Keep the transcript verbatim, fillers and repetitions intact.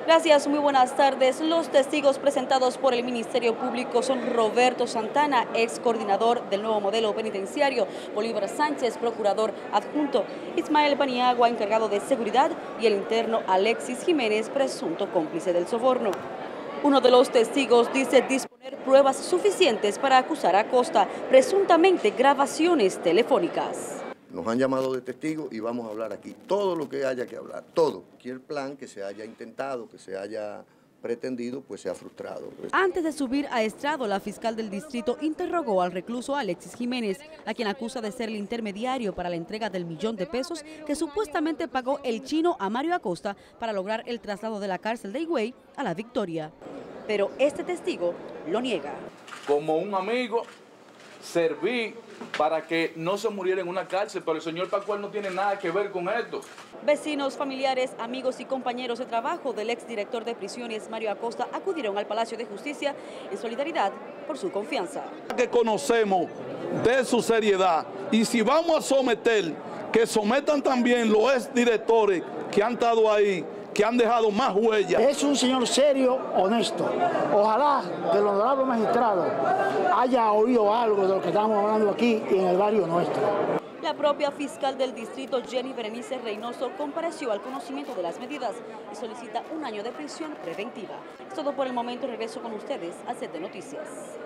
Gracias, muy buenas tardes. Los testigos presentados por el Ministerio Público son Roberto Santana, ex coordinador del nuevo modelo penitenciario, Bolívar Sánchez, procurador adjunto, Ismael Paniagua, encargado de seguridad, y el interno Alexis Jiménez, presunto cómplice del soborno. Uno de los testigos dice disponer pruebas suficientes para acusar a Acosta, presuntamente grabaciones telefónicas. Nos han llamado de testigos y vamos a hablar aquí todo lo que haya que hablar, todo. Cualquier plan que se haya intentado, que se haya pretendido, pues se ha frustrado. Antes de subir a estrado, la fiscal del distrito interrogó al recluso Alexis Jiménez, a quien acusa de ser el intermediario para la entrega del millón de pesos que supuestamente pagó el chino a Mario Acosta para lograr el traslado de la cárcel de Higüey a La Victoria. Pero este testigo lo niega. Como un amigo, serví para que no se muriera en una cárcel, pero el señor Pascual no tiene nada que ver con esto. Vecinos, familiares, amigos y compañeros de trabajo del exdirector de prisiones Mario Acosta acudieron al Palacio de Justicia en solidaridad por su confianza. Que conocemos de su seriedad, y si vamos a someter, que sometan también los exdirectores que han estado ahí, que han dejado más huellas. Es un señor serio, honesto. Ojalá que el honorable magistrado haya oído algo de lo que estamos hablando aquí y en el barrio nuestro. La propia fiscal del distrito, Jenny Berenice Reynoso, compareció al conocimiento de las medidas y solicita un año de prisión preventiva. Es todo por el momento. Regreso con ustedes a Set de Noticias.